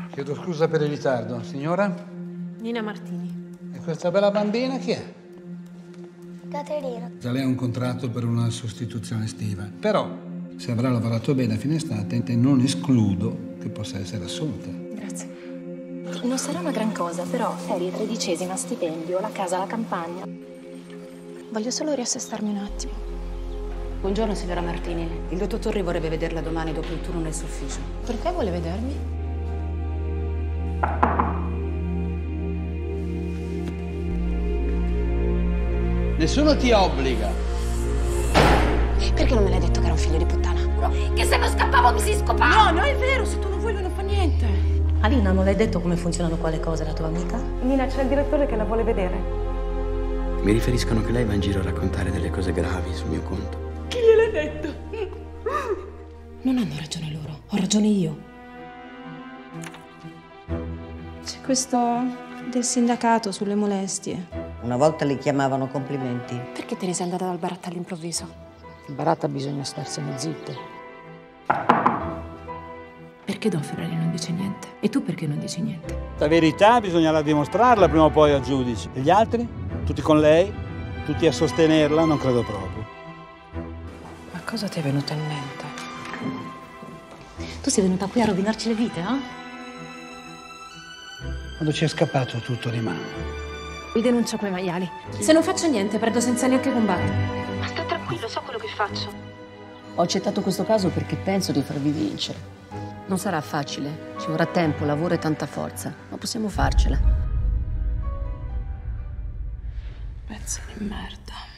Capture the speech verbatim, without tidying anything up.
Chiedo scusa per il ritardo. Signora? Nina Martini. E questa bella bambina chi è? Caterina. Già lei ha un contratto per una sostituzione estiva. Però, se avrà lavorato bene a fine estate, non escludo che possa essere assunta. Grazie. Non sarà una gran cosa, però ferie tredicesima, stipendio, la casa, la campagna. Voglio solo riassestarmi un attimo. Buongiorno, signora Martini. Il dottor Torri vorrebbe vederla domani dopo il turno nel suo ufficio. Perché vuole vedermi? Nessuno ti obbliga. Perché non me l'hai detto che era un figlio di puttana? Che se non scappavo mi si scopava! No, no è vero, se tu non vuoi non fa niente. Alina, non le hai detto come funzionano qua le cose, la tua amica? Nina, c'è il direttore che la vuole vedere. Mi riferiscono che lei va in giro a raccontare delle cose gravi sul mio conto. Chi gliel'ha detto? Non hanno ragione loro, ho ragione io. C'è questo del sindacato sulle molestie. Una volta li chiamavano complimenti. Perché te ne sei andata dal baratto all'improvviso? In baratta bisogna starsene zitte. Perché Don Ferrari non dice niente? E tu perché non dici niente? La verità bisognerà dimostrarla prima o poi al giudice. E gli altri? Tutti con lei? Tutti a sostenerla? Non credo proprio. Ma cosa ti è venuto in mente? Tu sei venuta qui a rovinarci le vite, eh? Quando ci è scappato tutto di mano. Vi denuncio quei maiali. Se non faccio niente, perdo senza neanche combattere. Ma sta tranquillo, so quello che faccio. Ho accettato questo caso perché penso di farvi vincere. Non sarà facile, ci vorrà tempo, lavoro e tanta forza, ma possiamo farcela. Pezzo di merda.